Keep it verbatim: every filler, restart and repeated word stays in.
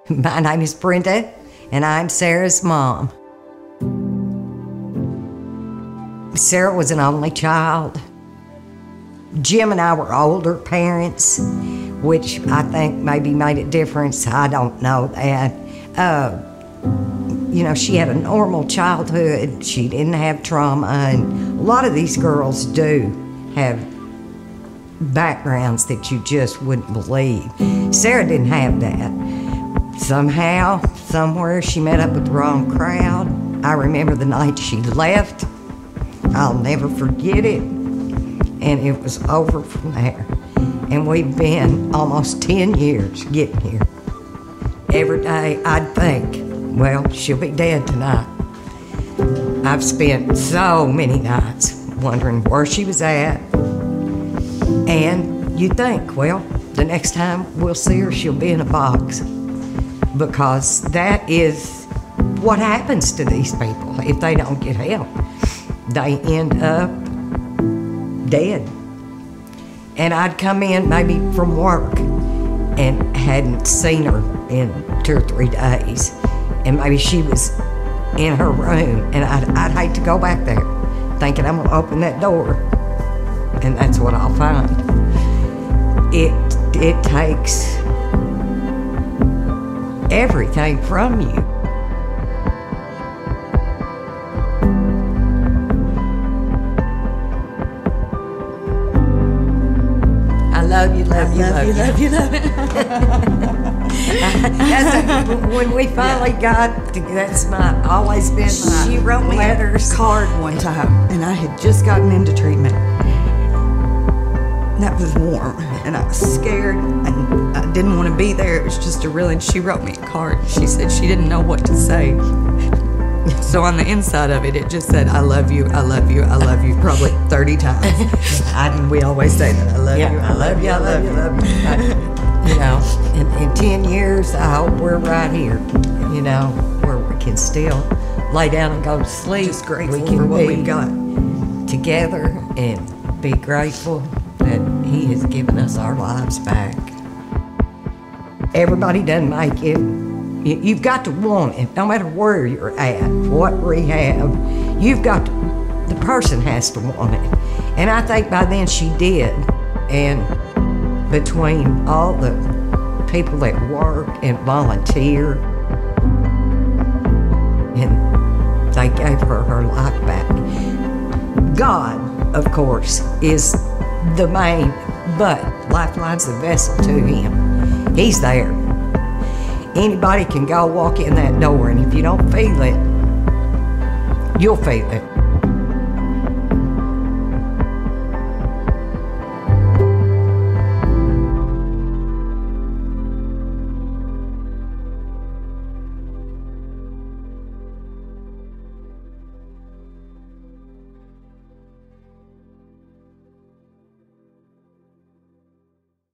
My name is Brenda, and I'm Sarah's mom. Sarah was an only child. Jim and I were older parents, which I think maybe made a difference. I don't know that. Uh, you know, she had a normal childhood. She didn't have trauma, and a lot of these girls do have backgrounds that you just wouldn't believe. Sarah didn't have that. Somehow, somewhere, she met up with the wrong crowd. I remember the night she left. I'll never forget it. And it was over from there. And we've been almost ten years getting here. Every day I'd think, well, she'll be dead tonight. I've spent so many nights wondering where she was at. And you think, well, the next time we'll see her, she'll be in a box. Because that is what happens to these people if they don't get help. They end up dead. And I'd come in maybe from work and hadn't seen her in two or three days. And maybe she was in her room, and I'd, I'd hate to go back there thinking I'm gonna open that door and that's what I'll find. It, it takes everything from you. I love you, love you, love, love you, you, love you, love you. That's a, when we finally yeah. got to, that's my, always been my She wrote me letters. a card one time, and I had just gotten into treatment. That was warm, and I was scared, and I didn't want to be there. It was just a real, and she wrote me a card. She said she didn't know what to say. So on the inside of it, it just said, I love you, I love you, I love you, probably thirty times. I, we always say that, I love Yeah, you, I love you, I love you, I love you. I, you know, in, in ten years, I hope we're right here, you know, where we can still lay down and go to sleep. Just grateful we can for what be we've got. Together and be grateful that He has given us our lives back. Everybody doesn't make it. You've got to want it, no matter where you're at, what rehab. You've got to, the person has to want it. And I think by then she did. And between all the people that work and volunteer, and they gave her her life back. God, of course, is the main, but Lifeline's the vessel to Him. He's there. Anybody can go walk in that door, and if you don't feel it, you'll feel it.